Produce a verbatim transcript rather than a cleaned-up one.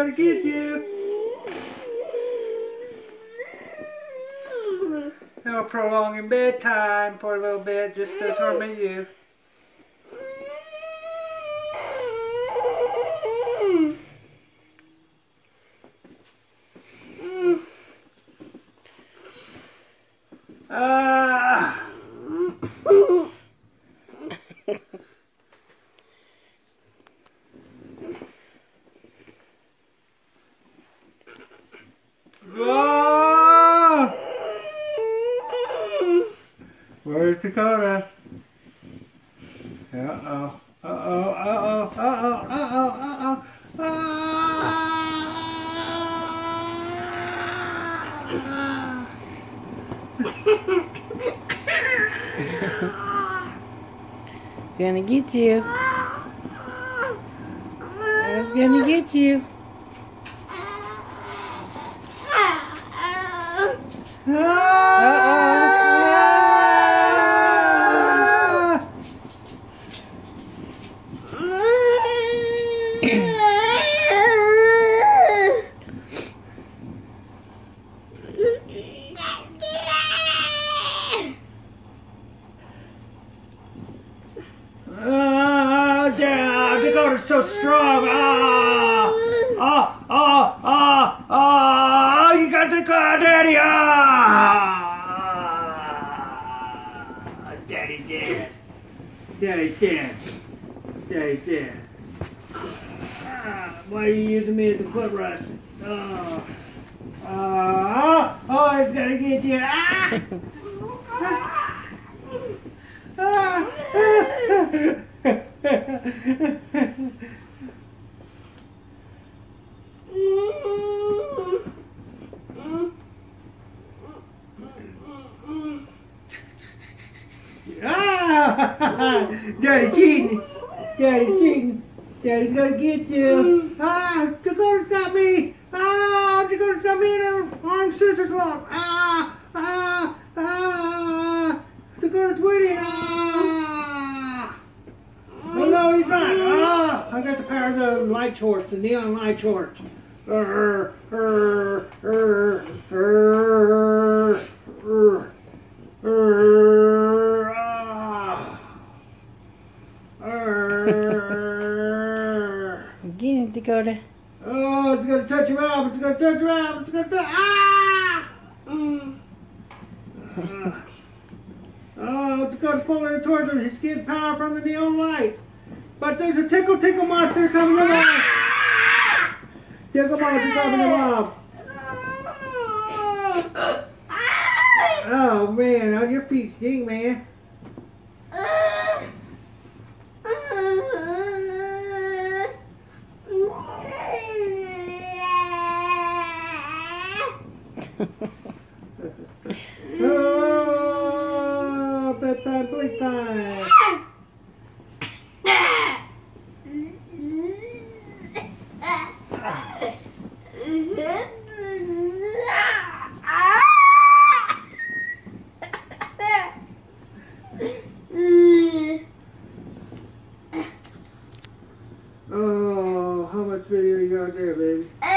gonna get you. Now we're prolonging bedtime for a little bit just to torment you. Ah! Whoa! Where's Dakota? Uh-oh. Uh-oh. Uh-oh. Uh-oh. Uh-oh. Uh-oh. Ah! Gonna get you. It's gonna get you. Uh-oh. Ah, damn, Dakota's so strong. Ah, ah, ah, ah, ah, you got Dakota and Daddy. Ah, Daddy dead. Daddy's dead. Daddy's dead. Ah, why are you using me as a foot rush? Oh, ah, oh, oh, it's gonna get you. Ah. Ah. Ah! Daddy cheating! Daddy cheating! Daddy's gonna get you! Ah! Dakota's got me! Ah! Dakota's got me in an arm scissors lock! Ah! Ah! Ah! Dakota's winning! Ah! Oh no, he's not! Ah! I got the power of the light torch, the neon light torch. Err, err, err, err, err, err, ah. Err. Again, Dakota. Oh, it's gonna touch him out! It's gonna touch him out! It's gonna touch! Ah! Mm. Ah. Oh, Dakota's pulling it towards him. He's getting power from the neon lights. But there's a tickle tickle monster coming along. Tickle monster coming along. Oh man, oh, your feet stink, man. Oh, bedtime, playtime. Oh, how much video you got there, baby?